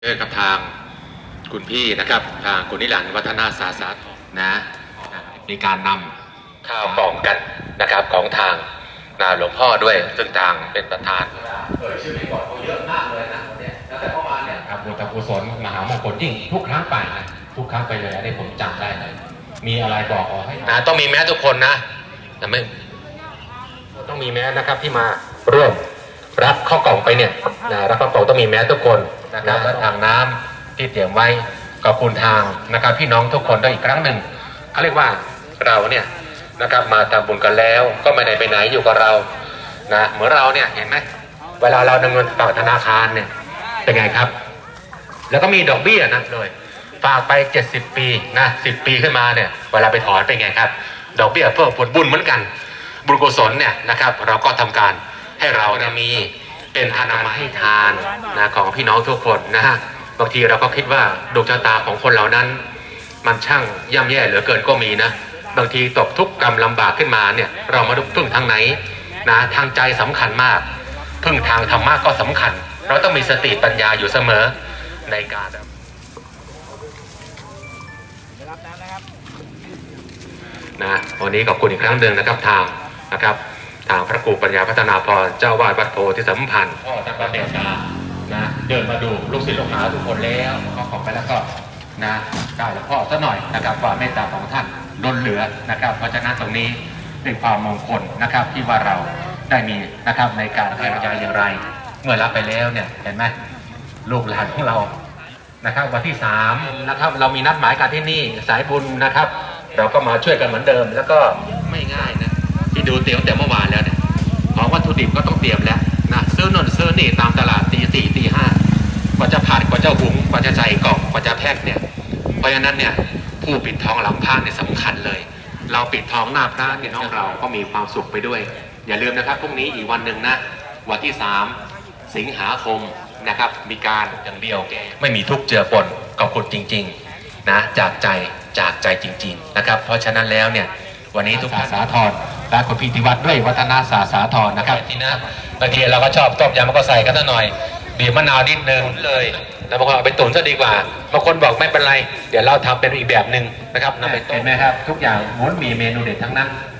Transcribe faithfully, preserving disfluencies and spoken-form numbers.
เรื่องกับทางคุณพี่นะครับทางคุณนิรันดร์วัฒนาสาสานะมีการนำข้าวกล่องกันนะครับของทางนาหลวงพ่อด้วยซึ่งทางเป็นประธานเอ่ยชื่อที่บอกเขาเยอะมากเลยนะเนี่ยแล้วแต่เมื่อวานเนี่ยครับบุญกุศลมหามงคลยิ่งทุกครั้งไปนะทุกครั้งไปเลยอันนี้ผมจำได้เลยมีอะไรบอกขอให้นะต้องมีแม้ทุกคนนะแต่ไม่ต้องมีแม้นะครับที่มาร่วมรับข้าวกล่องไปเนี่ยนะรับข้าวกล่องต้องมีแม้ทุกคนนะและทางน้ำที่เตรียมไว้ขอบคุณทางนะครับพี่น้องทุกคนด้วยอีกครั้งหนึ่งเขาเรียกว่าเราเนี่ยนะครับมาทำบุญกันแล้วก็ไม่ได้ไปไหนอยู่กับเรานะเหมือนเราเนี่ยเห็นไหมเวลาเรานำเงินฝากธนาคารเนี่ยเป็นไงครับแล้วก็มีดอกเบี้ยนะเลยฝากไปเจ็ดสิบปีนะสิบปีขึ้นมาเนี่ยเวลาไปถอนเป็นไงครับดอกเบี้ยเพิ่มผลบุญเหมือนกันบุญกุศลเนี่ยนะครับเราก็ทำการให้เราเนี่ยมีเป็นอนามัยให้ทานนะของพี่น้องทุกคนนะฮะบางทีเราก็คิดว่าดวงชะตาของคนเหล่านั้นมันช่างย่ำแย่เหลือเกินก็มีนะบางทีตกทุกข์กรรมลำบากขึ้นมาเนี่ยเรามาดูพึ่งทางไหนนะทางใจสำคัญมากพึ่งทางธรรมะก็สำคัญเราต้องมีสติปัญญาอยู่เสมอในการนะวันนี้ขอบคุณอีกครั้งหนึ่งนะครับทางนะครับทางพระครูปัญญาพัฒนาพรเจ้าวาดวัดโพธิสัมพันธ์พ่อท่านประเดชานะเดินมาดูลูกศิษย์ลูกหาทุกคนแล้วก็ขอบไปแล้วก็นะได้แล้วพ่อซะหน่อยนะครับความเมตตาของท่านล้นเหลือนะครับเพราะฉะนั้นตรงนี้เป็นความมงคลนะครับที่ว่าเราได้มีนะครับในการให้ใจอย่างไรเมื่อรับไปแล้วเนี่ยเห็นไหมลูกหลานของเรานะครับวันที่สามนะครับเรามีนัดหมายกันที่นี่สายบุญนะครับเราก็มาช่วยกันเหมือนเดิมแล้วก็ไม่ง่ายนะที่ดูเตรียมแต่เมื่อวานแล้วเนี่ยของวัตถุดิบก็ต้องเตรียมแล้วนะซื้อนนซื้อนี่ตามตลาดตีสี่ตีห้ากว่าจะผัดกว่าจะหุงกว่าจะใส่กล่องกว่าจะแพ็คเนี่ยเพราะฉะนั้นเนี่ยผู้ปิดทองหลังพระเนี่ยสำคัญเลยเราปิดทองหน้าพระเนี่ยน้องเราก็มีความสุขไปด้วยอย่าลืมนะครับพรุ่งนี้อีกวันหนึ่งนะวันที่สามสิงหาคมนะครับมีการอย่างเดียวไม่มีทุกเจือปนขอบคุณจริงๆนะจากใจจากใจจริงๆนะครับเพราะฉะนั้นแล้วเนี่ยวันนี้ทุกท่านสาธรและคุณพิธีวัฒน์ด้วยวัฒนาสาสาธรนะครับที่นะบางทีเราก็ชอบต้มยำมันก็ใส่กันซะหน่อยบีบมะนาวนิดนึงเลยแล้วบางคนเอาไปตุ๋นซะดีกว่าบางคนบอกไม่เป็นไรเดี๋ยวเราทำเป็นอีกแบบหนึ่งนะครับนำไปต้มเห็นไหมครับทุกอย่างม้วนมีเมนูเด็ดทั้งนั้น